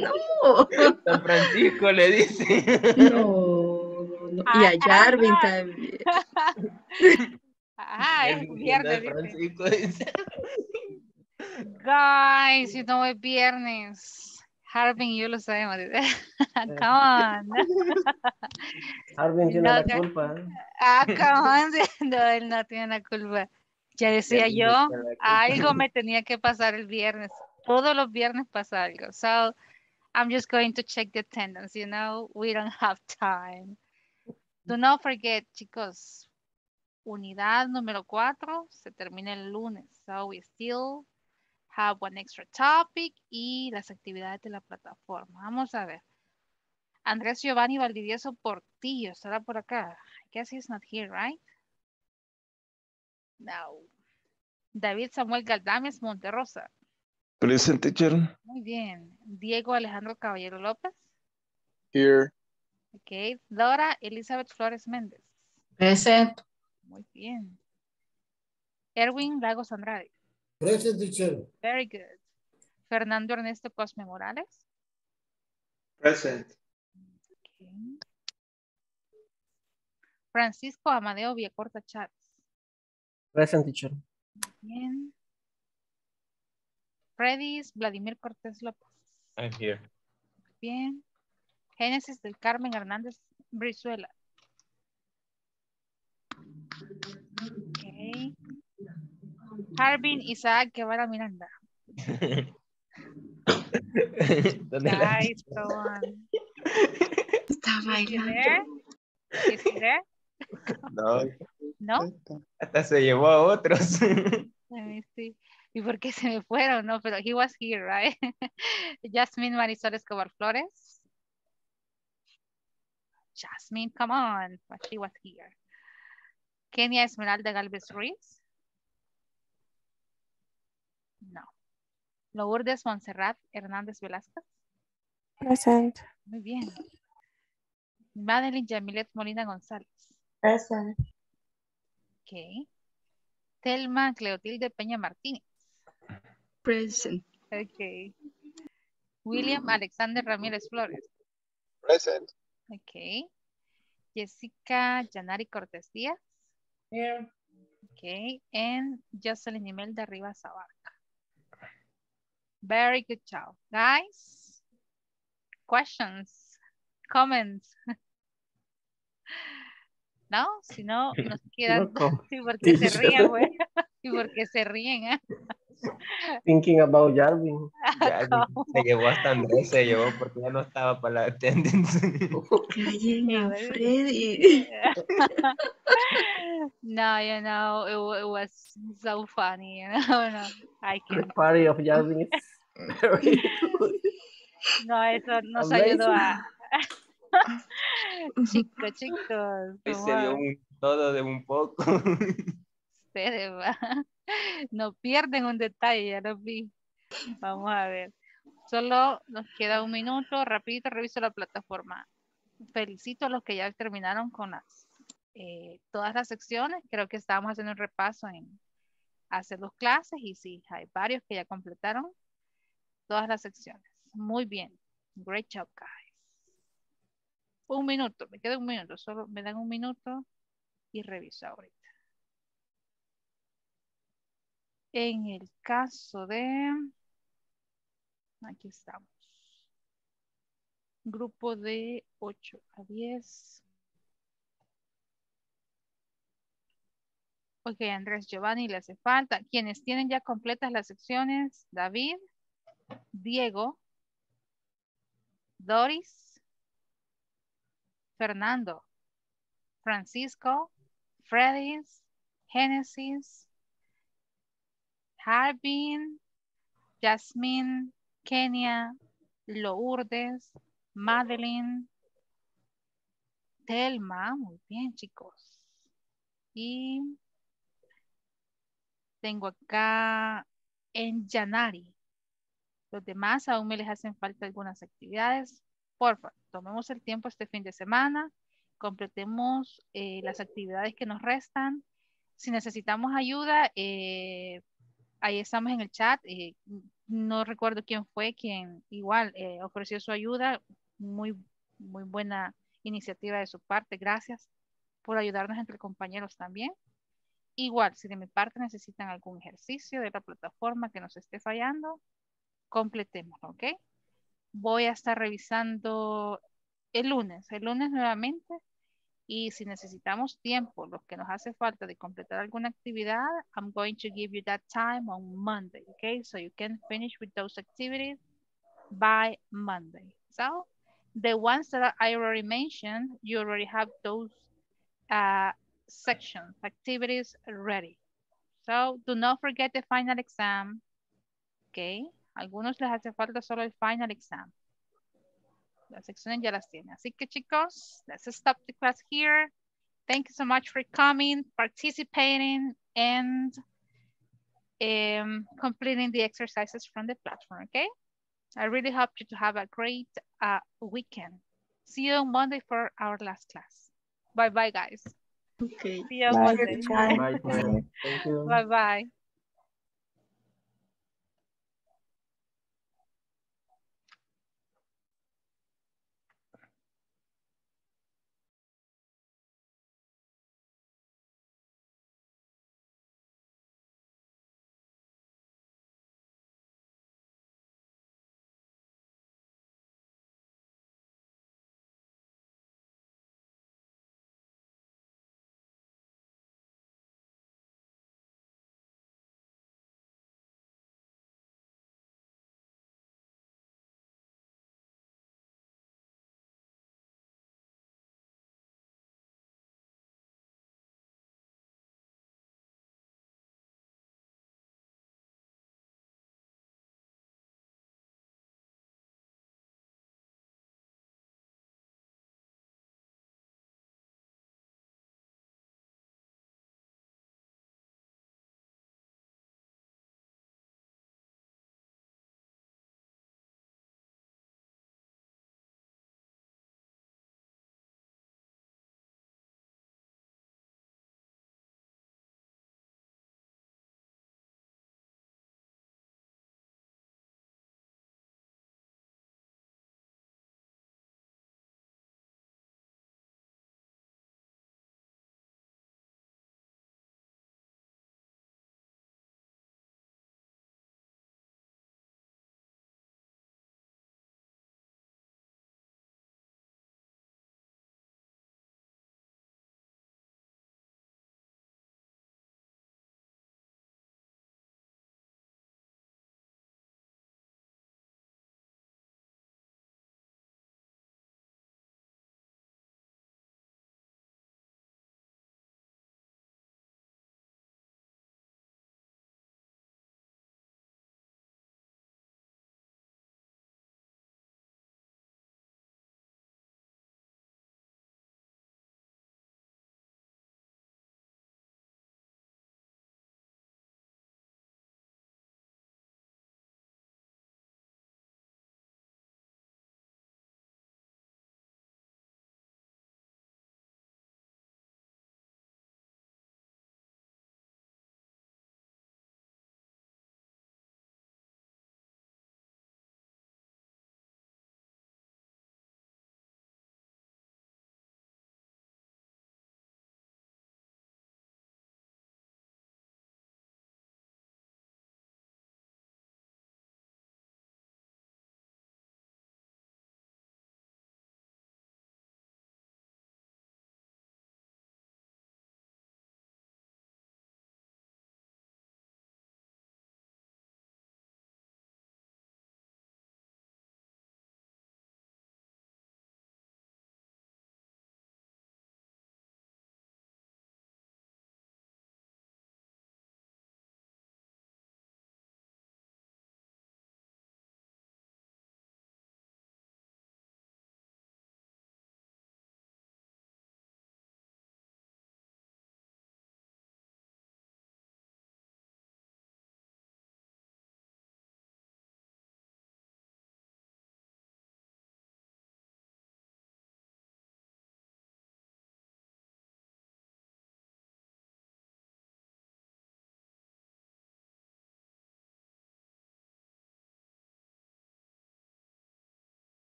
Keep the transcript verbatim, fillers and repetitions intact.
No. San Francisco le dice. No, no. Y a Jarvin también. Ah, es Él diciendo de viernes, dice. Francisco dice. Guys, you know es viernes. Harvin y yo lo sabemos. Come on. Arvin You tiene know la that- culpa. Ah, come on. No, él no tiene la culpa. Ya decía Él yo, dice que la culpa. algo me tenía que pasar el viernes. Todos los viernes pasa algo. So, I'm just going to check the attendance, you know. We don't have time. Do not forget, chicos. Unidad número cuatro se termina el lunes. So, we still have one extra topic y las actividades de la plataforma. Vamos a ver. Andrés Giovanni Valdivieso Portillo estará por acá. I guess he's not here, right? No. David Samuel Galdames Monterrosa. Present, teacher. Muy bien. Diego Alejandro Caballero López. Here. Ok. Dora Elizabeth Flores Méndez. Present. Muy bien. Erwin Lagos Andrade. Present, teacher. Very good. Fernando Ernesto Cosme Morales. Present. Okay. Francisco Amadeo Villacorta Chávez. Present, teacher. Bien. Fredis Vladimir Cortés López. I'm here. Bien. Génesis del Carmen Hernández Brizuela. Ok. Harbin Isaac Guevara Miranda. ¿Dónde la Guys, go on. Está Is he bailando. there? Is he there? No, No. hasta se llevó a otros. Let me see. ¿Y por qué se me fueron? No, pero he was here, right? Jasmine Marisol Escobar Flores. Jasmine, come on. But she was here. Kenia Esmeralda Galvez Ruiz. No. Lourdes Montserrat Hernández Velázquez. Present. Muy bien. Madeline Yamilet Molina González. Present. Ok. Telma Cleotilde Peña Martínez. Present. Ok. William Alexander Ramírez Flores. Present. Ok. Jessica Yanari Cortés Díaz. Here. Ok. And Jocelyn Imelda Rivas Abarca. Very good job. Guys, questions, comments. No, si no, nos quedan. No comment, Sí, porque se teacher. ríen, güey. Y porque se ríen, ¿eh? Thinking about Jarvin. Ya ¿Cómo? se llevó hasta Andrés, se llevó porque ya no estaba para la attendance. Callen a Sí, Freddy. No, you know, it, wa- it was so funny, you know. No, I The can. party of Jarvin is very good. No, eso nos ayudó Amazing. a. Chicos, chicos, Y ¿cómo se dio va? un, todo de un poco. Ustedes, va. No pierden un detalle, ya lo vi. Vamos a ver. Solo nos queda un minuto. Rapidito reviso la plataforma. Felicito a los que ya terminaron con las, eh, todas las secciones. Creo que estábamos haciendo un repaso en hacer dos clases y sí, hay varios que ya completaron todas las secciones. Muy bien. Great job, guys. Un minuto, me queda un minuto. Solo me dan un minuto y reviso ahorita. En el caso de... Aquí estamos. Grupo de ocho a diez. Ok, Andrés Giovanni le hace falta. Quienes tienen ya completas las secciones, David, Diego, Doris, Fernando, Francisco, Fredis, Genesis, Harbin, Jasmine, Kenia, Lourdes, Madeline, Telma, muy bien chicos. Y tengo acá en Yanari. Los demás aún me les hacen falta algunas actividades. Por favor, tomemos el tiempo este fin de semana, completemos eh, las actividades que nos restan. Si necesitamos ayuda, eh, ahí estamos en el chat. Eh, no recuerdo quién fue quien igual eh, ofreció su ayuda. Muy, muy buena iniciativa de su parte. Gracias por ayudarnos entre compañeros también. Igual, si de mi parte necesitan algún ejercicio de la plataforma que nos esté fallando, completémoslo, ¿ok? Voy a estar revisando el lunes, el lunes nuevamente. Y si necesitamos tiempo, lo que nos hace falta de completar alguna actividad, I'm going to give you that time on Monday, okay? So you can finish with those activities by Monday. So the ones that I already mentioned, you already have those uh, sections, activities ready. So do not forget the final exam, okay? Algunos les hace falta solo el final exam. Las secciones ya las tienen. Así que chicos, let's stop the class here. Thank you so much for coming, participating, and um, completing the exercises from the platform, okay? I really hope you to have a great uh, weekend. See you on Monday for our last class. Bye-bye, guys. Okay. See you on Bye. Monday. Bye. Bye, teacher. Thank you. Bye-bye.